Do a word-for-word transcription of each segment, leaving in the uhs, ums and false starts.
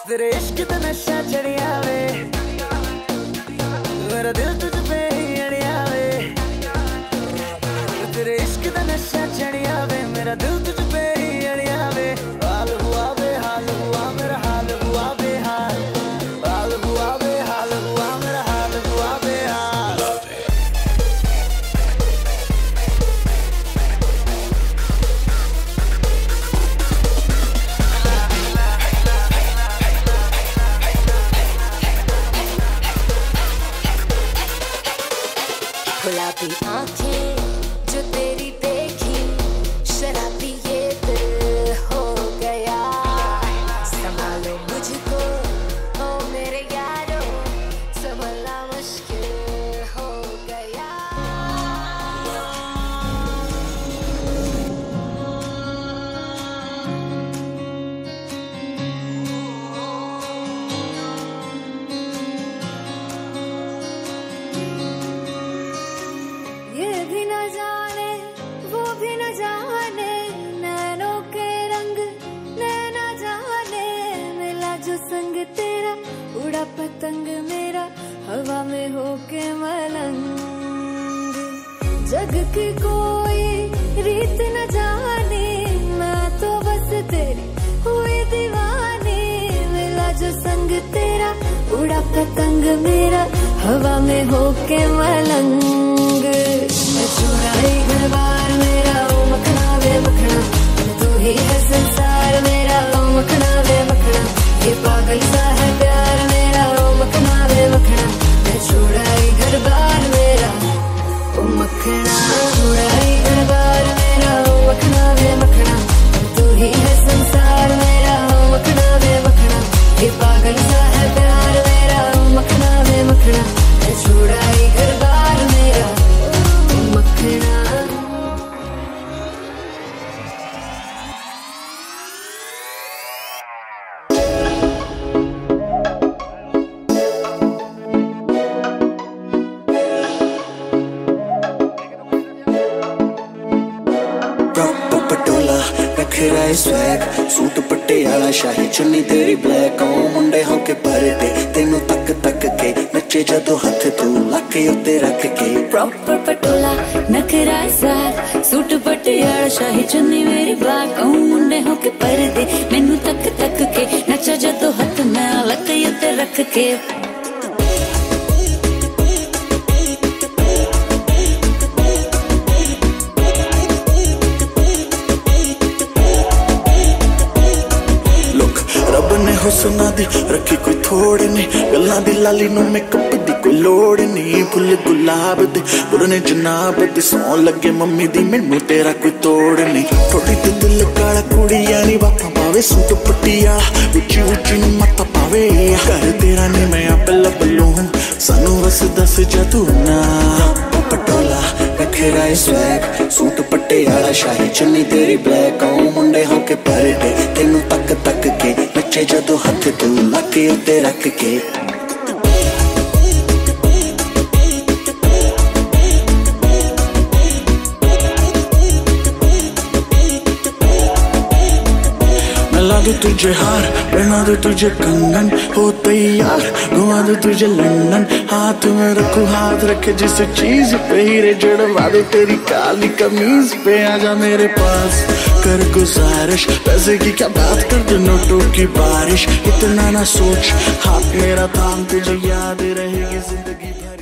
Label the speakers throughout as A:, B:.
A: तेरे इश्क दा नशा चढ़िया वे, मेरा दिल तुझ पे ही अड़िया वे। तेरे इश्क दा नशा चढ़िया वे, मेरा दिल तुझ पे ही अड़िया वे। हाल हुआ बेहाल हुआ मेरा, हाल हुआ बेहाल, हाल हुआ बेहाल हुआ मेरा, हाल हुआ बेहाल।
B: गुलाबी आंखें जो तेरी देखी, शराबी ये दिल हो गया। संभालो मुझको ओ मेरे यारो, संभलना मुश्किल हो गया। ये भी न जाने वो भी न जाने, नैनों के रंग नैना जाने। मिला जो संग तेरा, उड़ा पतंग मेरा, हवा में होके मलंग। जग की कोई रीत न जाने, मैं तो बस तेरी हुई दीवानी। मिला जो संग तेरा, उड़ा पतंग मेरा, हवा में होके मलंग। चुराई घर बार मेरा, ओ मखना वे मखना, तू ही है संसार मेरा, ओ मखना वे मखना। ये पागल सा है प्यार मेरा, ओ मखना वे मखना। मैं चुराई घर बार मेरा, ओ मखना। चुराई घर बार मेरा, ओ मखना वे मखना, तू ही है संसार मेरा, ओ मखना वे मखना। ये पागल सा है प्यार मेरा, ओ मखना वे मखना। मैं चुराई घर बार मेरा, मखना।
C: पटोला रखेरा स्वैग, सूट पटियाला शाही चुन्नी तेरी ब्लैक। ओ मुंडे होके भरदे तेनू तक तक के, नचे जदों हथ तू लके उत्ते रख के।
B: प्रॉपर पटोला नखरा सार, सूट पटियाला शाही चुन्नी मेरी ब्लैक। ओ मुंडे होके भरदे मैनू तक तक के, नचा जदों हथ मैं लके उत्ते रख के।
C: हुस्ना दी रखी कोई थोड़ नहीं, गल्लां दी लाली नू मेकअप दी कोई लोड़ नहीं। फुल गुलाब दे पुरने जनाब दे, सौ लगे मम्मी दी मैनू तेरा कोई तोड़ नहीं। थोड़ी ते दिल काला कुड़िया नी बापा पावे, सूट पटियाला उची उची नू मत पावे। घर तेरा ने मैं आप लब लूं, सानू बस दस जा तू ना। पटोला रखेरा स्वैग, सूट पटियाला शाही चुन्नी तेरी ब्लैक। ओ मुंडे होके भरदे तेनू तक तक के, नचे जदों हथ तू लके उत्ते रख के। ला दूं तुझे हार, पहना दूं तुझे कंगन, हो तैयार घुमा दूं तुझे लंदन। हाथ में रखूं हाथ रखे जिस चीज पे, हीरे जड़वा दूं तेरी काली कमीज पे। आजा मेरे पास कर गुजारिश, पैसे की क्या बात कर दे नोटों की बारिश। इतना ना सोच हाथ मेरा थाम, तुझे याद रहेगी जिंदगी भर।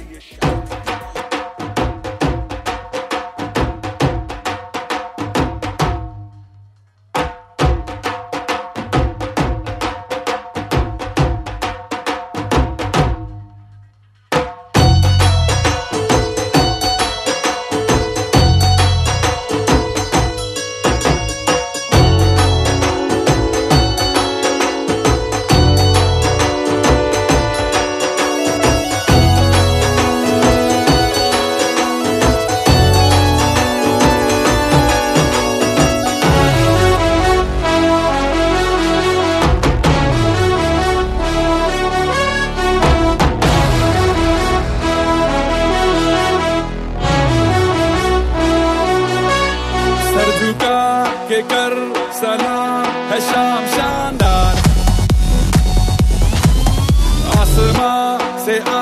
D: आसमां से